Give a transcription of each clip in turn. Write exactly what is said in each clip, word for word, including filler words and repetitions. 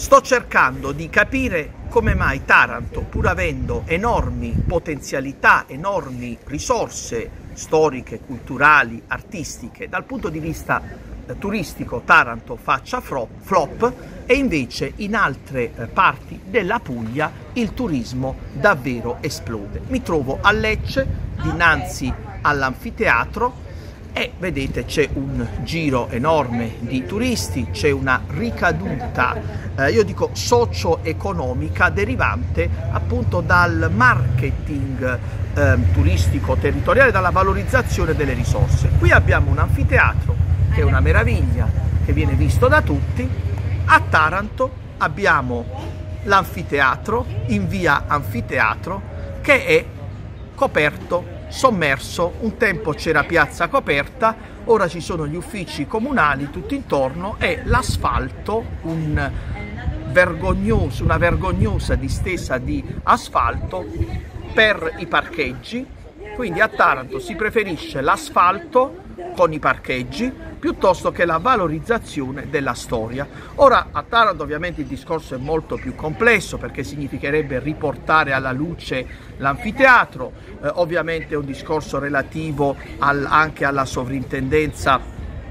sto cercando di capire come mai Taranto, pur avendo enormi potenzialità, enormi risorse storiche, culturali, artistiche, dal punto di vista eh, turistico Taranto faccia flop e invece in altre eh, parti della Puglia il turismo davvero esplode. Mi trovo a Lecce, dinanzi all'anfiteatro, e vedete c'è un giro enorme di turisti, c'è una ricaduta, eh, io dico socio-economica, derivante appunto dal marketing eh, turistico territoriale, dalla valorizzazione delle risorse. Qui abbiamo un anfiteatro che è una meraviglia, che viene visto da tutti. A Taranto abbiamo l'anfiteatro in via Anfiteatro, che è coperto, sommerso. Un tempo c'era piazza coperta, ora ci sono gli uffici comunali tutto intorno e l'asfalto, un vergognoso, una vergognosa distesa di asfalto per i parcheggi. Quindi a Taranto si preferisce l'asfalto con i parcheggi piuttosto che la valorizzazione della storia. Ora a Taranto ovviamente il discorso è molto più complesso, perché significherebbe riportare alla luce l'anfiteatro, eh, ovviamente è un discorso relativo al, anche alla sovrintendenza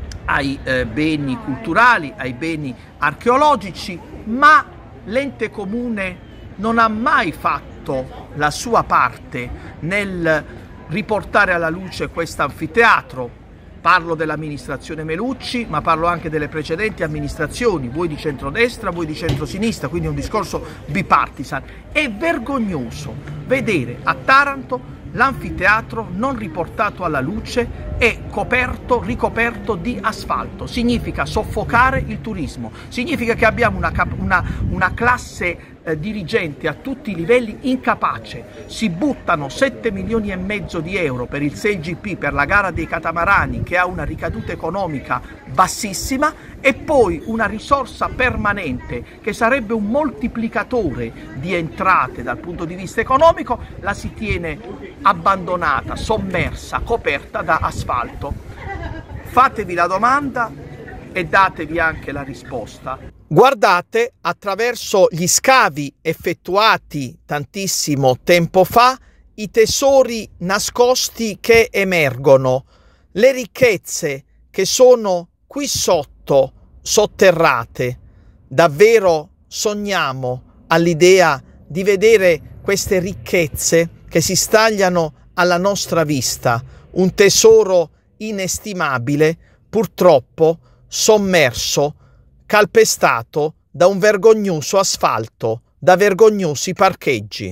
ai eh, beni culturali, ai beni archeologici, ma l'ente comune non ha mai fatto la sua parte nel riportare alla luce questo anfiteatro. Parlo dell'amministrazione Melucci, ma parlo anche delle precedenti amministrazioni, voi di centrodestra, voi di centrosinistra, quindi è un discorso bipartisan. È vergognoso vedere a Taranto l'anfiteatro non riportato alla luce e coperto, ricoperto di asfalto. Significa soffocare il turismo, significa che abbiamo una, una, una classe eh, dirigente a tutti i livelli incapace. Si buttano sette milioni e mezzo di euro per il sei G P, per la gara dei catamarani, che ha una ricaduta economica bassissima, e poi una risorsa permanente che sarebbe un moltiplicatore di entrate dal punto di vista economico, la si tiene abbandonata, sommersa, coperta da asfalto. Fatevi la domanda e datevi anche la risposta. Guardate, attraverso gli scavi effettuati tantissimo tempo fa, i tesori nascosti che emergono, le ricchezze che sono qui sotto, sotterrate. Davvero sogniamo all'idea di vedere queste ricchezze che si stagliano alla nostra vista, un tesoro inestimabile, purtroppo sommerso, calpestato da un vergognoso asfalto, da vergognosi parcheggi.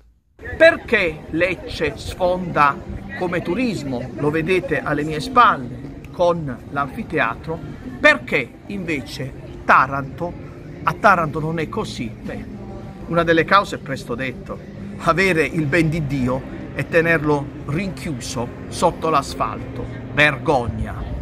Perché Lecce sfonda come turismo? Lo vedete alle mie spalle con l'anfiteatro. Perché invece Taranto, a Taranto non è così? Beh, una delle cause è presto detto: avere il ben di Dio e tenerlo rinchiuso sotto l'asfalto. Vergogna!